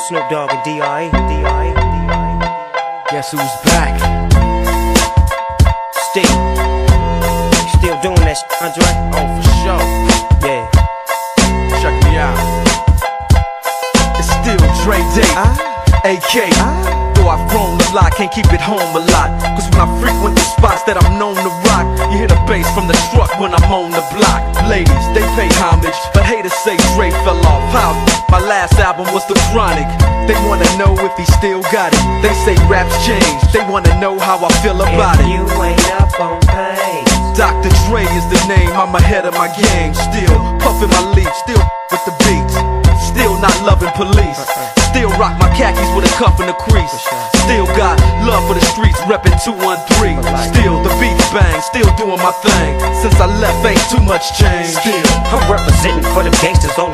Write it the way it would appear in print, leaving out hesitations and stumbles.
Snoop Dogg and D.I.E. Guess who's back? Steve. Still doing that shit, Andre? Oh, for sure. Yeah. Check me out. It's still Dre Day, AK. Though I've grown a lot, can't keep it home a lot. Cause when I frequent the spots that I'm known to rock, you hear the bass from the truck when I'm on the block. Ladies, they pay homage, but haters say Dre fell off. How? My last album was The Chronic. They wanna know if he still got it. They say raps change, they wanna know how I feel about it. You ain't up on pace. Dr. Dre is the name, I'm ahead of my game. Still puffin' my leaf, still with the beats. Still not loving police. Still rock my khakis with a cuff and a crease. Still got love for the streets, reppin' 213. Still the beats bang, still doing my thing. Since I left ain't too much change. Still I'm representing for the gangsters on